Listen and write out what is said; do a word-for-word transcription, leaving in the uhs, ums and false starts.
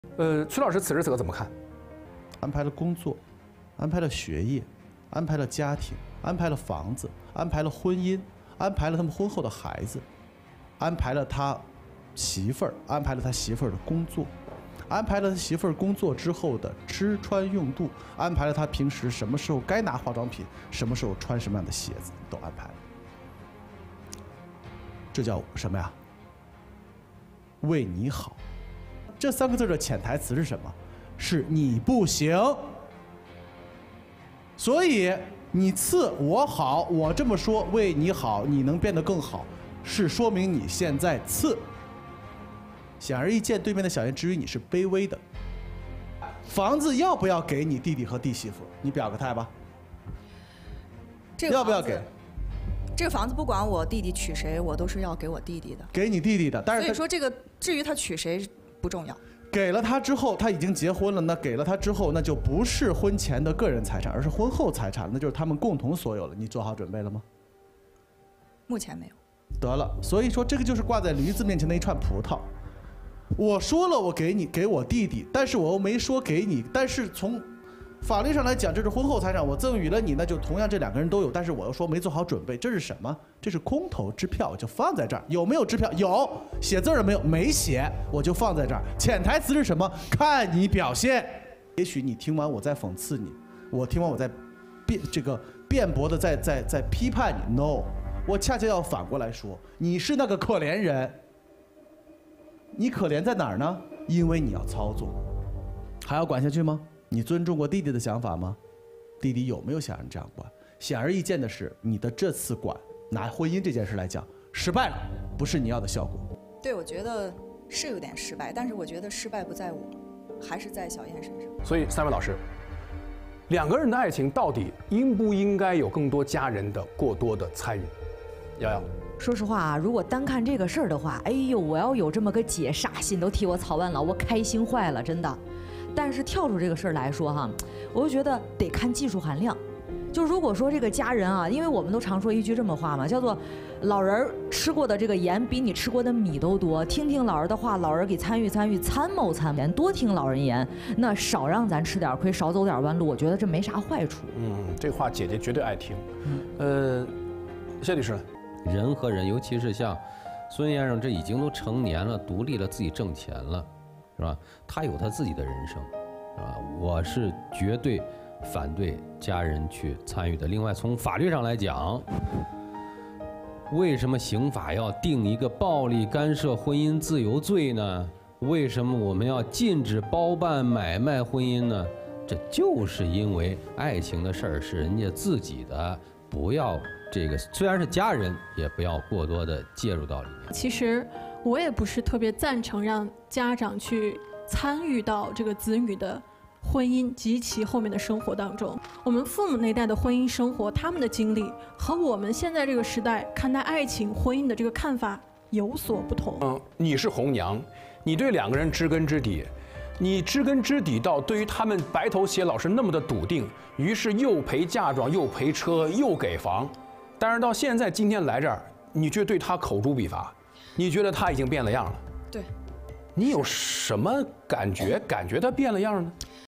呃，崔老师此时此刻怎么看？ 安排了工作，安排了学业，安排了家庭，安排了房子，安排了婚姻，安排了他们婚后的孩子，安排了他媳妇儿，安排了他媳妇儿的工作，安排了他媳妇儿工作之后的吃穿用度，安排了他平时什么时候该拿化妆品，什么时候穿什么样的鞋子，都安排了。这叫什么呀？为你好。这三个字的潜台词是什么？是你不行。所以你次我好，我这么说为你好，你能变得更好，是说明你现在次。显而易见，对面的小燕之于你是卑微的。房子要不要给你弟弟和弟媳妇？你表个态吧。 这个要不要给？ 这个房子不管我弟弟娶谁，我都是要给我弟弟的。 给你弟弟的，但是所以说这个至于他娶谁不重要。 给了他之后，他已经结婚了，那给了他之后，那就不是婚前的个人财产，而是婚后财产，那就是他们共同所有了。你做好准备了吗？ 目前没有。 得了，所以说这个就是挂在驴子面前的一串葡萄。我说了，我给你给我弟弟，但是我又没说给你。但是从法律上来讲，这是婚后财产，我赠予了你，那就同样这两个人都有。但是我又说没做好准备，这是什么？这是空头支票，就放在这儿。有没有支票？有。写字了没有？没写，我就放在这儿。潜台词是什么？看你表现。也许你听完我在讽刺你，我听完我在辩这个辩驳的在在在批判你。No， 我恰恰要反过来说，你是那个可怜人。你可怜在哪儿呢？因为你要操纵，还要管下去吗？你尊重过弟弟的想法吗？弟弟有没有想让你这样管？显而易见的是，你的这次管，拿婚姻这件事来讲，失败了，不是你要的效果。 对，我觉得是有点失败，但是我觉得失败不在我，还是在小燕身上。 所以，三位老师，两个人的爱情到底应不应该有更多家人的过多的参与？瑶瑶。 说实话啊，如果单看这个事儿的话，哎呦，我要有这么个姐，啥心都替我操完了，我开心坏了，真的。但是跳出这个事儿来说哈，我就觉得得看技术含量。就如果说这个家人啊，因为我们都常说一句这么话嘛，叫做老人吃过的这个盐比你吃过的米都多，听听老人的话，老人给参与参与，参谋参谋，多听老人言，那少让咱吃点亏，少走点弯路，我觉得这没啥坏处。 嗯，这话姐姐绝对爱听。呃，谢律师呢？ 人和人，尤其是像孙先生，这已经都成年了，独立了，自己挣钱了，是吧？他有他自己的人生，是吧？我是绝对反对家人去参与的。另外，从法律上来讲，为什么刑法要定一个暴力干涉婚姻自由罪呢？为什么我们要禁止包办买卖婚姻呢？这就是因为爱情的事儿是人家自己的，不要。这个虽然是家人，也不要过多的介入到里面。 其实我也不是特别赞成让家长去参与到这个子女的婚姻及其后面的生活当中。我们父母那代的婚姻生活，他们的经历和我们现在这个时代看待爱情、婚姻的这个看法有所不同。 嗯，你是红娘，你对两个人知根知底。你知根知底到对于他们白头偕老是那么的笃定，于是又赔嫁妆，又赔车，又给房。但是到现在今天来这儿，你却对他口诛笔伐，你觉得他已经变了样了？ 对， 你有什么感觉？感觉他变了样呢？